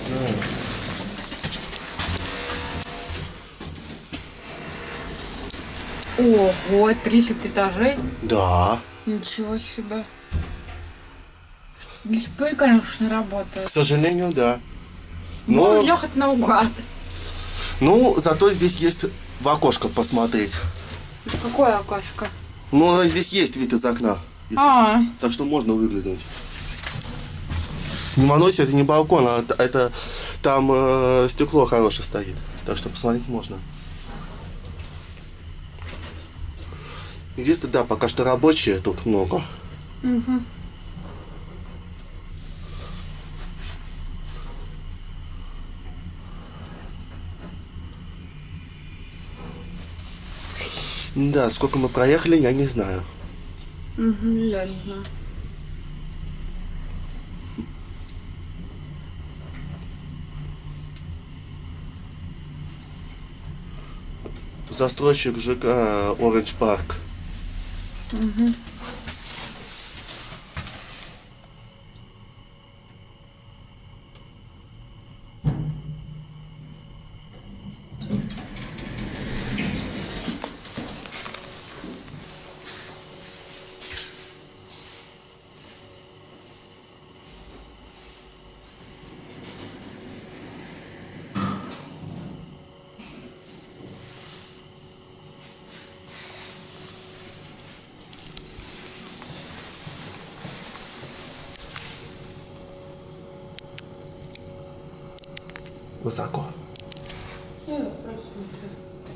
знаю. Ого, 30 этажей. Да. Ничего себе. Дисплей, конечно, работает. К сожалению, да. Можно Но, ехать наугад. ну, зато здесь есть в окошко посмотреть. Какое окошко? Ну, здесь есть вид из окна. А, Так что можно выглянуть. Не волнуйся, это не балкон, а это там стекло хорошее стоит. Так что посмотреть можно. Единственное, да, пока что рабочие тут много. угу. Да, сколько мы проехали, я не знаю. Угу, я не знаю. Застройщик ЖК Оранж Парк. Угу. Высоко. Я просто смотрю.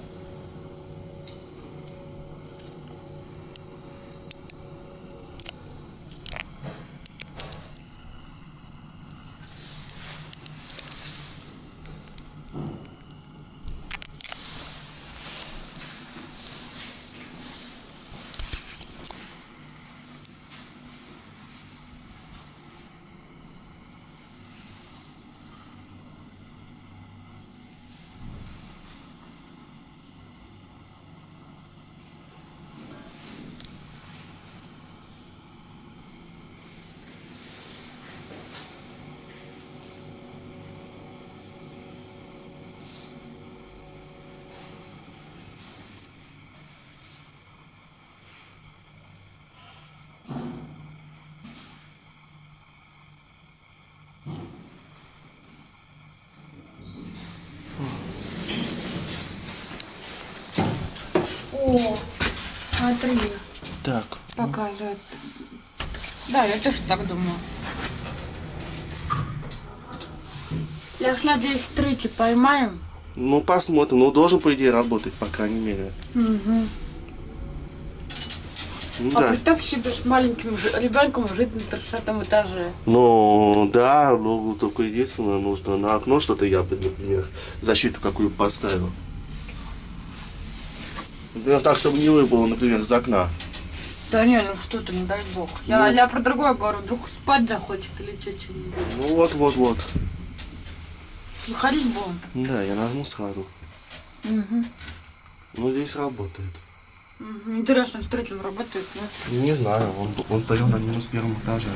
О, смотри, Так. показывает. Да, я тоже так думаю. Я ж надеюсь, встречи поймаем. Ну, посмотрим. Ну, должен, по идее, работать, по крайней мере. Угу. Ну, А да. представь себе с маленьким ребенком жить на 30 этаже. Ну, да, ну, только единственное, нужно на окно что-то я бы, например, защиту какую поставил. Например, так, чтобы не выпало, например, из окна. Да не, ну что ты, не дай бог. Я про другое говорю, вдруг спать захочет или что-нибудь. Ну, вот. Выходить будем. Да, я нажму сразу. Угу. Ну, здесь работает. Угу. Интересно, в третьем работает, да? Не знаю, он стоял на минус первом этаже.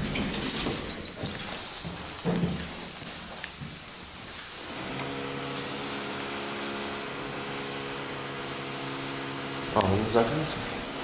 А, он закрылся?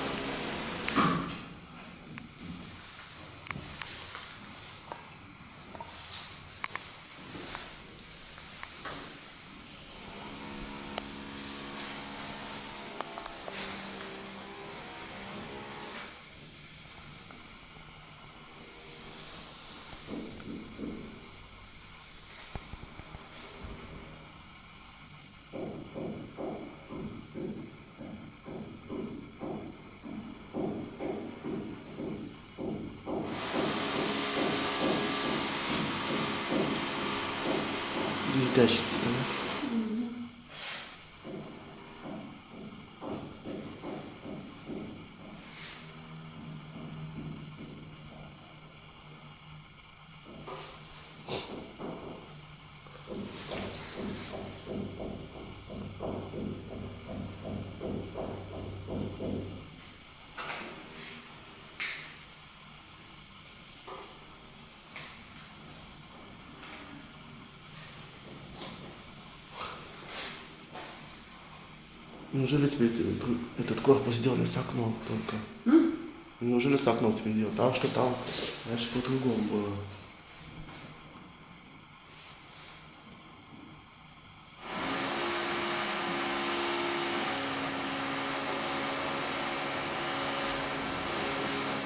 Здесь датчики стоят. Неужели тебе этот корпус сделали с окном только? Неужели с окном тебе делают? Потому что там, знаешь, по-другому было.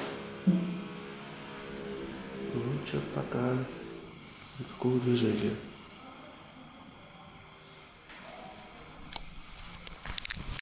Ну, что пока никакого движения.